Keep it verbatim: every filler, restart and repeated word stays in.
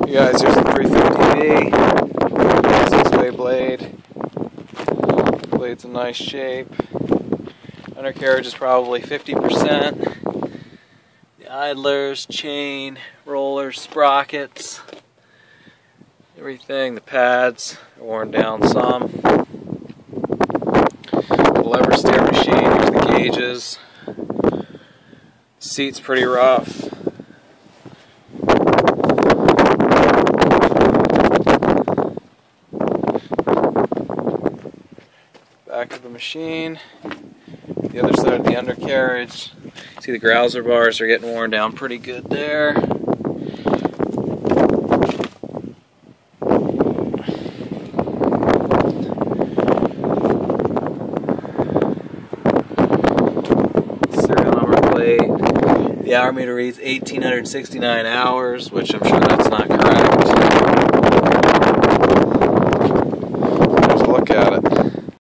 You guys, here's the three fifty V, six-way blade. Blade's in nice shape. Undercarriage is probably fifty percent. The idlers, chain, rollers, sprockets, everything. The pads are worn down some. The lever steer machine, here's the gauges. Seat's pretty rough. Back of the machine, the other side of the undercarriage. See, the grouser bars are getting worn down pretty good there. Serial number plate. The hour meter reads eighteen sixty-nine hours, which I'm sure that's not correct. Let's look at it.